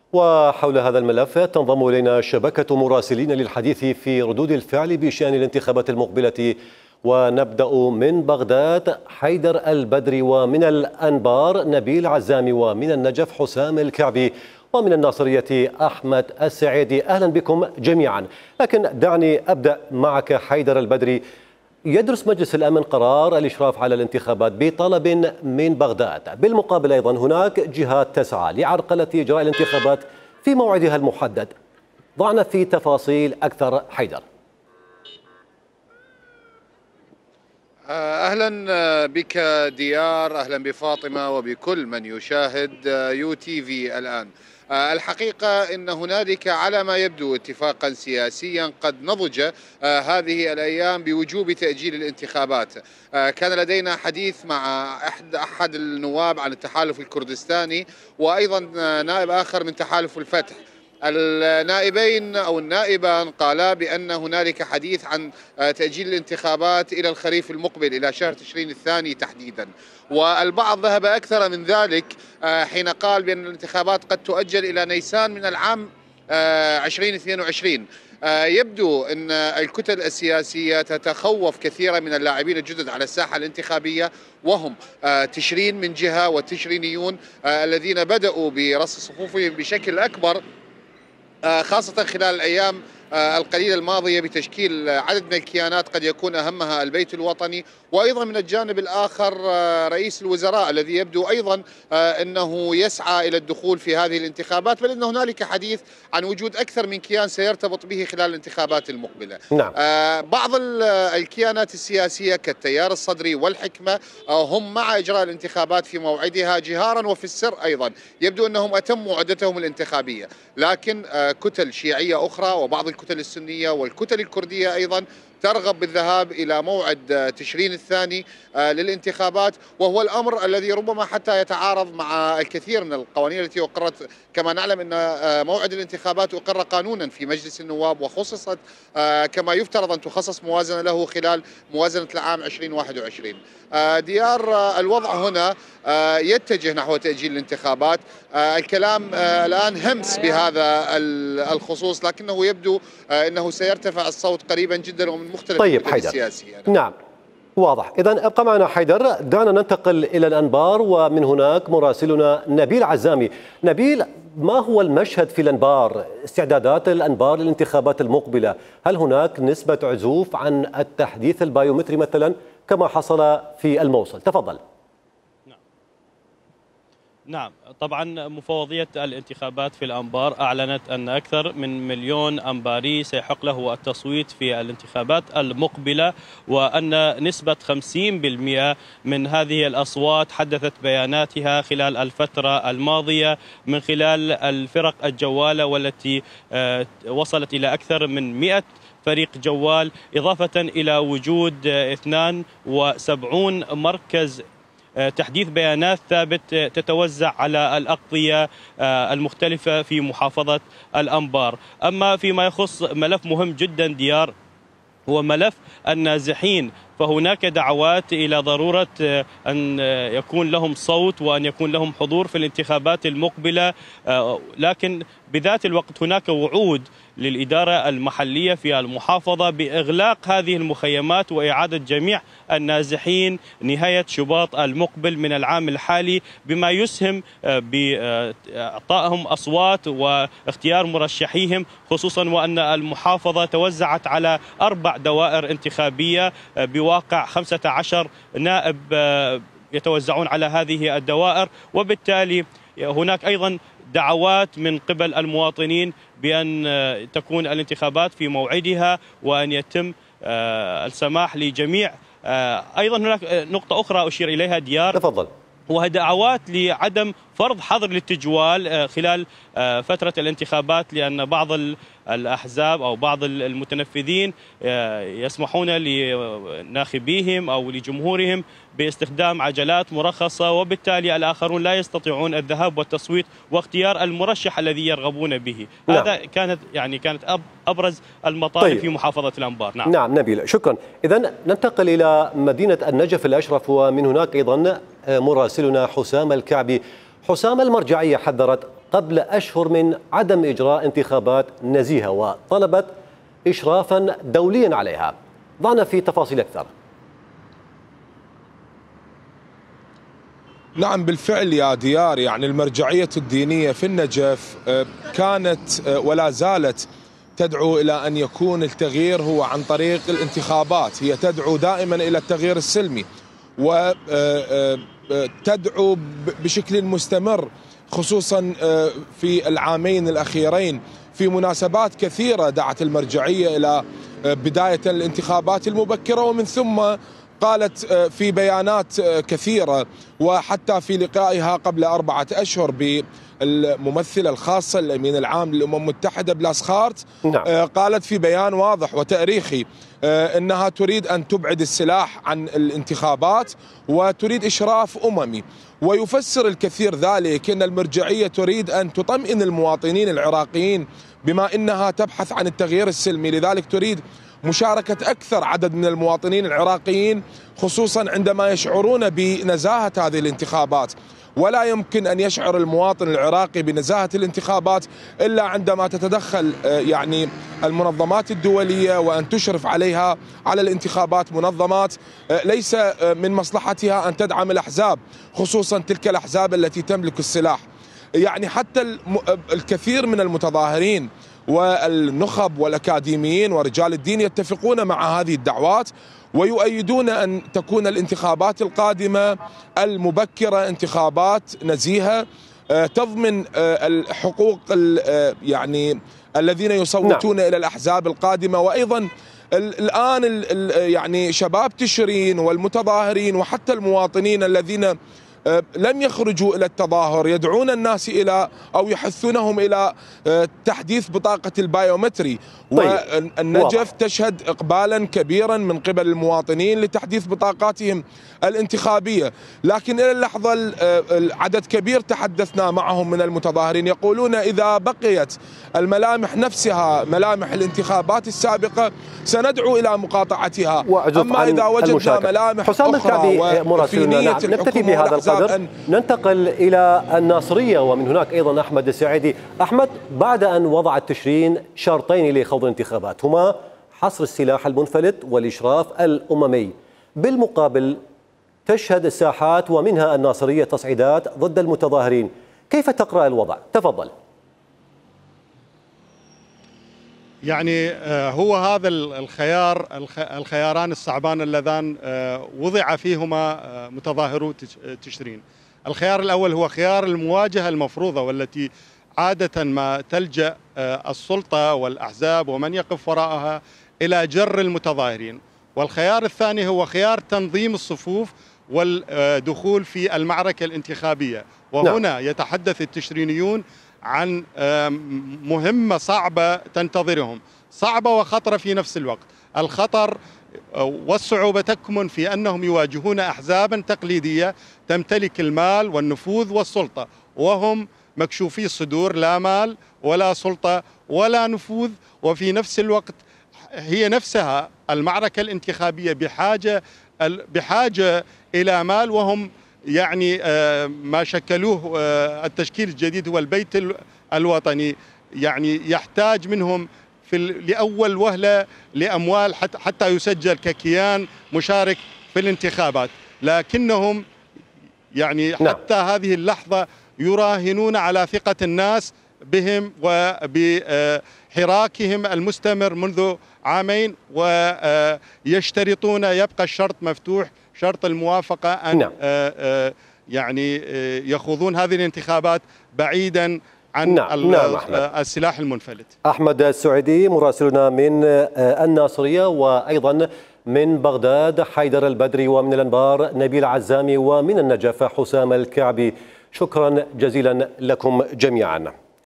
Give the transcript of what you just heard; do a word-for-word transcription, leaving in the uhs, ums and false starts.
وحول هذا الملف تنضم إلينا شبكة مراسلين للحديث في ردود الفعل بشأن الانتخابات المقبلة، ونبدأ من بغداد حيدر البدري، ومن الأنبار نبيل عزامي، ومن النجف حسام الكعبي، ومن الناصرية أحمد السعيدي. أهلا بكم جميعا. لكن دعني أبدأ معك حيدر البدري. يدرس مجلس الأمن قرار الإشراف على الانتخابات بطلب من بغداد، بالمقابل أيضا هناك جهات تسعى لعرقلة إجراء الانتخابات في موعدها المحدد. ضعنا في تفاصيل أكثر حيدر. أهلا بك ديار، أهلا بفاطمة وبكل من يشاهد يو تي في الآن. الحقيقة أن هنالك على ما يبدو اتفاقا سياسيا قد نضج هذه الأيام بوجوب تأجيل الانتخابات. كان لدينا حديث مع أحد أحد النواب عن التحالف الكردستاني، وأيضا نائب آخر من تحالف الفتح. النائبين أو النائبان قالا بأن هنالك حديث عن تأجيل الانتخابات إلى الخريف المقبل، إلى شهر تشرين الثاني تحديدا، والبعض ذهب أكثر من ذلك حين قال بأن الانتخابات قد تؤجل إلى نيسان من العام ألفين واثنين وعشرين. يبدو أن الكتل السياسية تتخوف كثيرا من اللاعبين الجدد على الساحة الانتخابية، وهم تشرين من جهة والتشرينيون الذين بدأوا برص صفوفهم بشكل أكبر، خاصة خلال الأيام القليلة الماضية، بتشكيل عدد من الكيانات قد يكون أهمها البيت الوطني، وأيضا من الجانب الآخر رئيس الوزراء الذي يبدو أيضا أنه يسعى إلى الدخول في هذه الانتخابات، بل أن هنالك حديث عن وجود أكثر من كيان سيرتبط به خلال الانتخابات المقبلة. نعم. بعض الكيانات السياسية كالتيار الصدري والحكمة هم مع إجراء الانتخابات في موعدها جهارا وفي السر أيضا، يبدو أنهم أتموا عدتهم الانتخابية، لكن كتل شيعية أخرى وبعض الكتل السنية والكتل الكردية أيضا ترغب بالذهاب إلى موعد تشرين الثاني للانتخابات، وهو الأمر الذي ربما حتى يتعارض مع الكثير من القوانين التي أقرت. كما نعلم أن موعد الانتخابات أقر قانونا في مجلس النواب، وخصصت كما يفترض أن تخصص موازنة له خلال موازنة العام ألفين وواحد وعشرين. ديار، الوضع هنا يتجه نحو تأجيل الانتخابات. الكلام الآن همس بهذا الخصوص، لكنه يبدو أنه سيرتفع الصوت قريبا جدا ومن مختلف طيب حيدر. السياسية. نعم واضح. إذن ابقى معنا حيدر. دعنا ننتقل إلى الأنبار، ومن هناك مراسلنا نبيل عزامي. نبيل، ما هو المشهد في الأنبار؟ استعدادات الأنبار للانتخابات المقبلة، هل هناك نسبة عزوف عن التحديث البايومتري مثلا كما حصل في الموصل؟ تفضل. نعم، طبعا مفوضية الانتخابات في الأنبار أعلنت أن أكثر من مليون أنباري سيحق له التصويت في الانتخابات المقبلة، وأن نسبة خمسين بالمئة من هذه الأصوات حدثت بياناتها خلال الفترة الماضية من خلال الفرق الجوالة، والتي وصلت إلى أكثر من مئة فريق جوال، إضافة إلى وجود اثنين وسبعين مركز تحديث بيانات ثابت تتوزع على الأقضية المختلفة في محافظة الأنبار. أما فيما يخص ملف مهم جدا ديار، هو ملف النازحين، فهناك دعوات إلى ضرورة أن يكون لهم صوت وأن يكون لهم حضور في الانتخابات المقبلة، لكن بذات الوقت هناك وعود للإدارة المحلية في المحافظة بإغلاق هذه المخيمات وإعادة جميع النازحين نهاية شباط المقبل من العام الحالي، بما يسهم بإعطائهم أصوات واختيار مرشحيهم، خصوصا وأن المحافظة توزعت على أربع دوائر انتخابية بواقع خمسة عشر نائب يتوزعون على هذه الدوائر، وبالتالي هناك أيضا دعوات من قبل المواطنين بأن تكون الانتخابات في موعدها وأن يتم السماح لجميع. أيضا هناك نقطة أخرى أشير إليها ديار، تفضل، وهي دعوات لعدم فرض حظر للتجوال خلال فترة الانتخابات، لأن بعض الأحزاب أو بعض المتنفذين يسمحون لناخبيهم أو لجمهورهم باستخدام عجلات مرخصة، وبالتالي الآخرون لا يستطيعون الذهاب والتصويت واختيار المرشح الذي يرغبون به. نعم. هذا كانت يعني كانت أبرز المطالب طيب. في محافظة الأنبار. نعم. نعم نبيل، شكرا. إذن ننتقل إلى مدينة النجف الأشرف، ومن هناك أيضا مراسلنا حسام الكعبي. حسام، المرجعية حذرت قبل أشهر من عدم إجراء انتخابات نزيهة وطلبت إشرافا دوليا عليها. ضعنا في تفاصيل أكثر. نعم بالفعل يا ديار، يعني المرجعية الدينية في النجف كانت ولا زالت تدعو إلى أن يكون التغيير هو عن طريق الانتخابات. هي تدعو دائما إلى التغيير السلمي وتدعو بشكل مستمر، خصوصا في العامين الأخيرين في مناسبات كثيرة دعت المرجعية إلى بداية الانتخابات المبكرة، ومن ثم قالت في بيانات كثيرة وحتى في لقائها قبل أربعة أشهر بالممثلة الخاصة الأمين العام للأمم المتحدة بلاسخارت، نعم. قالت في بيان واضح وتاريخي أنها تريد أن تبعد السلاح عن الانتخابات وتريد إشراف أممي. ويفسر الكثير ذلك أن المرجعية تريد أن تطمئن المواطنين العراقيين بما أنها تبحث عن التغيير السلمي، لذلك تريد مشاركة أكثر عدد من المواطنين العراقيين، خصوصا عندما يشعرون بنزاهة هذه الانتخابات. ولا يمكن أن يشعر المواطن العراقي بنزاهة الانتخابات إلا عندما تتدخل يعني المنظمات الدولية وأن تشرف عليها على الانتخابات منظمات ليس من مصلحتها أن تدعم الأحزاب، خصوصا تلك الأحزاب التي تملك السلاح. يعني حتى الكثير من المتظاهرين والنخب والأكاديميين ورجال الدين يتفقون مع هذه الدعوات ويؤيدون أن تكون الانتخابات القادمة المبكرة انتخابات نزيهة تضمن الحقوق يعني الذين يصوتون نعم. إلى الأحزاب القادمة. وأيضا الآن يعني شباب تشرين والمتظاهرين وحتى المواطنين الذين لم يخرجوا إلى التظاهر يدعون الناس إلى أو يحثونهم إلى تحديث بطاقة البايومتري. طيب. والنجف تشهد إقبالا كبيرا من قبل المواطنين لتحديث بطاقاتهم الانتخابية، لكن إلى اللحظة العدد كبير تحدثنا معهم من المتظاهرين يقولون إذا بقيت الملامح نفسها ملامح الانتخابات السابقة سندعو إلى مقاطعتها، أما إذا وجدنا المشاكل. ملامح حسام أخرى وفي نية نكتفي بهذا القدر. أن... ننتقل إلى الناصرية ومن هناك أيضا أحمد السعيدي. أحمد، بعد أن وضع التشرين شرطين لخوض الانتخابات هما حصر السلاح المنفلت والإشراف الأممي، بالمقابل تشهد الساحات ومنها الناصرية تصعيدات ضد المتظاهرين، كيف تقرأ الوضع؟ تفضل. يعني هو هذا الخيار الخياران الصعبان اللذان وضع فيهما متظاهرو تشرين. الخيار الأول هو خيار المواجهة المفروضة والتي عادة ما تلجأ السلطة والأحزاب ومن يقف وراءها إلى جر المتظاهرين، والخيار الثاني هو خيار تنظيم الصفوف والدخول في المعركة الانتخابية. وهنا يتحدث التشرينيون عن مهمة صعبة تنتظرهم، صعبة وخطرة في نفس الوقت. الخطر والصعوبة تكمن في أنهم يواجهون أحزابا تقليدية تمتلك المال والنفوذ والسلطة، وهم مكشوفي الصدور، لا مال ولا سلطة ولا نفوذ، وفي نفس الوقت هي نفسها المعركة الانتخابية بحاجة بحاجة إلى مال، وهم يعني ما شكلوه التشكيل الجديد هو البيت الوطني، يعني يحتاج منهم في لأول وهلة لأموال حتى حتى يسجل ككيان مشارك في الانتخابات، لكنهم يعني حتى نعم. هذه اللحظة يراهنون على ثقة الناس بهم وبحراكهم المستمر منذ عامين، ويشترطون يبقى الشرط مفتوح، شرط الموافقة أن نعم. يعني يخوضون هذه الانتخابات بعيدا عن نعم. نعم السلاح المنفلت. أحمد السعيدي مراسلنا من الناصرية، وأيضا من بغداد حيدر البدري، ومن الأنبار نبيل عزامي، ومن النجف حسام الكعبي. شكرا جزيلا لكم جميعا.